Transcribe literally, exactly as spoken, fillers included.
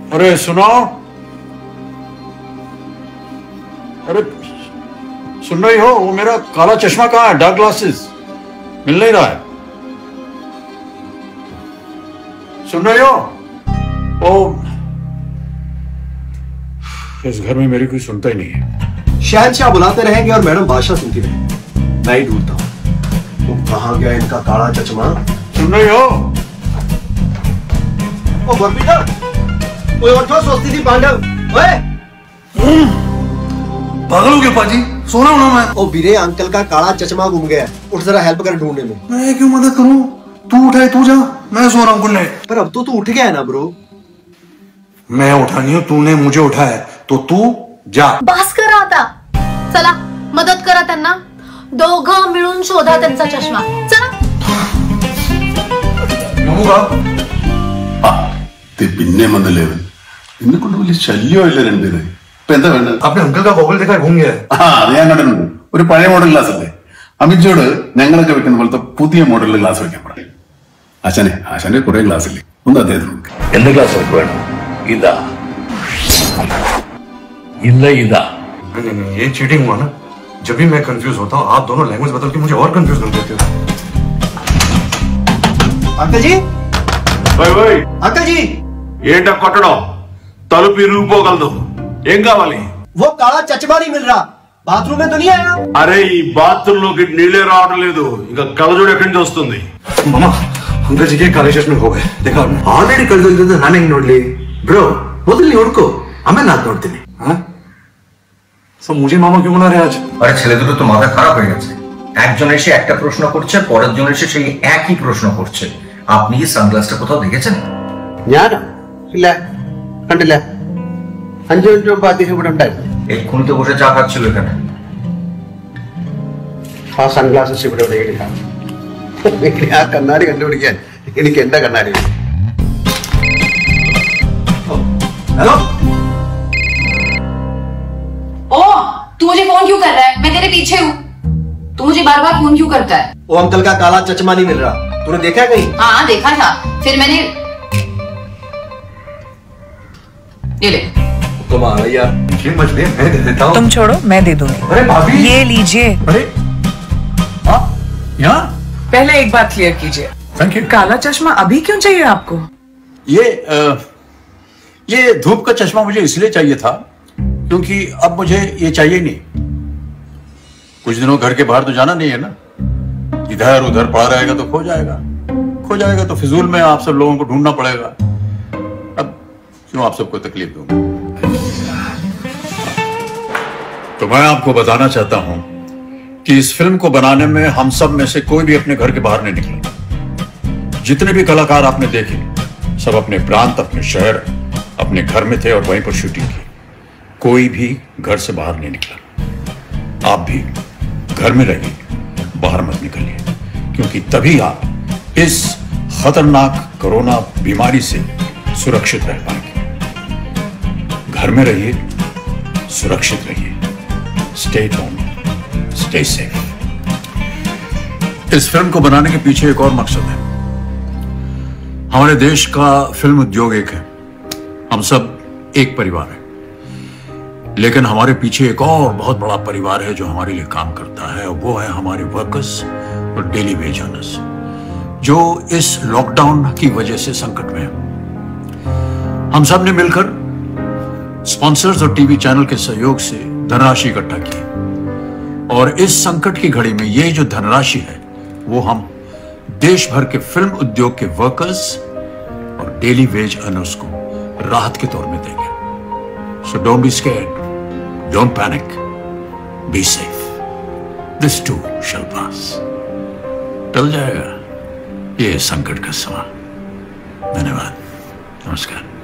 अरे सुनो, अरे सुन रही हो? वो मेरा काला चश्मा कहाँ है? डार्क ग्लासेस मिल नहीं रहा है। सुन रही हो? ओ, इस घर में मेरी कोई सुनता ही नहीं है। शहंशाह बुलाते रहेंगे और मैडम बादशाह सुनती रहेंगी। मैं ही ढूंढता हूँ। तुम कहाँ गया इनका काला चश्मा? सुन रही हो? ओ बरपीटा, कोई और क्यों सोचती थी पांडव? ओए पागल हो गया पाजी, सोना होना मैं। ओ बीरे, अंकल का काला चश्मा गुम गया है, उठ जरा हेल्प कर ढूंढने में। मैं क्यों मदद करूं? तू उठाए तू जा, मैं सो रहा हूँ गुल्ले। पर अब तो तू उठ गया है ना ब्रो। मैं उठा नहीं हूँ, तूने मुझे उठाया, तो तू जा। बस करा आता, चला मदत करा त्यांना, दोघं मिळून शोधा त्यांचा चष्मा, चला. പിന്നെ വന്നല്ലേ എന്നെ കൊണ്ട് വലിയ ശല്യമില്ല രണ്ടുപേരെ. ഇപ്പൊ എന്താ വേണ്ടത്? अपने अंकल का गॉगल देखा घूम गया है. ആ അത് ഞാൻ കണ്ടിട്ടുണ്ട്. ഒരു പഴയ മോഡൽ ഗ്ലാസ് അല്ലേ? അമിജോട് ഞങ്ങളൊക്കെ വെക്കുന്ന പോലത്തെ പുതിയ മോഡലിൽ ഗ്ലാസ് വെക്കാൻ പറയും. ആശാനെ ആശാന്റെ കുറെ ഗ്ലാസ് ഇല്ലേ, ഒന്ന് അദ്ദേഹത്തിന് എന്ത് ഗ്ലാസ് വേണം? ഇതാ ഇല്ല ഇതാ. ये चीटिंग हुआ ना. जब भी मैं कंफ्यूज होता हूँ आप दोनों लैंग्वेज बदल के मुझे और कंफ्यूज कर देते हो. अंकल जी, ఓయ్ ఓయ్ अंकल जी, ఏంటా కొట్టడం? తలుపు ఇరిగిపోగలదు. ఏం కావాలి? वो काला चश्मा नहीं मिल रहा, बाथरूम में तो नहीं आया? అరే ఈ బాత్రూమ్ లోకి నీళ్ళే రావడం లేదు, ఇంకా కలజోడు ఎక్కడి నుంచి వస్తుంది? मामा अंकल जी के काले चश्मे हो गए, देखा आपने? ऑलरेडी ಕಳೆದೋಗಿದ್ದು ನಾನು ಹೆಂಗ್ ನೋಡ್ಲಿ ಬ್ರೋ? ಮೊದಲು ನೀವು ಹುಡುಕೋ, ಆಮೇಲೆ ನಾನು ನೋಡ್ತೀನಿ. हाँ সব मुझे मामा क्यों बना रहे आज? আরে ছেলে দুটো তো মাথা খারাপ হয়ে গেছে। একজন এসে একটা প্রশ্ন করছে, পরের জন এসে সেই একই প্রশ্ন করছে। আপনি কি সানগ্লাসটা কোথাও দেখেছেন? ഞാനോ? ഇല്ല, കണ്ടില്ല. അഞ്ചു മിനിറ്റ് മുമ്പ് അദ്ദേഹം ഇവിടെ ഉണ്ടായിരുന്നു. এক্ষুনি তো বসে চা খাচ্ছিল এখানে। ആ സൺഗ്ലാസസ് ഇവിടെ എവിടെയെങ്കിലും കാണും. ആ കണ്ണാടി കണ്ടുപിടിക്കാൻ എനിക്ക് എന്റെ കണ്ണാടി. हेलो ओ, तू मुझे फोन क्यों कर रहा है? मैं तेरे पीछे हूँ. तू मुझे बार बार फोन क्यों करता है? वो अंकल का काला चश्मा नहीं मिल रहा, तूने देखा है कहीं? हाँ देखा था, फिर मैंने ये ले. तुम आ गई यार. जी मछली मैं दे देता हूँ. तुम छोड़ो, मैं दे दूंगी. अरे भाभी, ये लीजिए. अरे हाँ यहाँ. पहले एक बात क्लियर कीजिए, थैंक यू. काला चश्मा अभी क्यों चाहिए आपको? ये आ, ये धूप का चश्मा मुझे इसलिए चाहिए था क्योंकि अब मुझे ये चाहिए नहीं. कुछ दिनों घर के बाहर तो जाना नहीं है ना, इधर उधर पड़ा रहेगा तो खो जाएगा. खो जाएगा तो फिजूल में आप सब लोगों को ढूंढना पड़ेगा. अब क्यों आप सबको तकलीफ दूंगा? तो मैं आपको बताना चाहता हूं कि इस फिल्म को बनाने में हम सब में से कोई भी अपने घर के बाहर नहीं निकला. जितने भी कलाकार आपने देखे सब अपने प्रांत, अपने शहर, अपने घर में थे और वहीं पर शूटिंग की. कोई भी घर से बाहर नहीं निकला. आप भी घर में रहिए, बाहर मत निकलिए, क्योंकि तभी आप इस खतरनाक कोरोना बीमारी से सुरक्षित रह पाएंगे. घर में रहिए, सुरक्षित रहिए. Stay home, stay safe. इस फिल्म को बनाने के पीछे एक और मकसद है. हमारे देश का फिल्म उद्योग एक है, हम सब एक परिवार है, लेकिन हमारे पीछे एक और बहुत बड़ा परिवार है जो हमारे लिए काम करता है, और वो है हमारे वर्कर्स और डेली वेज अर्नर्स, जो इस लॉकडाउन की वजह से संकट में है. हम सब ने मिलकर स्पॉन्सर्स और टीवी चैनल के सहयोग से धनराशि इकट्ठा की, और इस संकट की घड़ी में ये जो धनराशि है वो हम देश भर के फिल्म उद्योग के वर्कर्स और डेली वेज अर्नर्स को राहत के तौर में देंगे. So don't be scared, don't panic, be safe. This too shall pass. टल जाएगा ये संकट का समय. धन्यवाद, नमस्कार.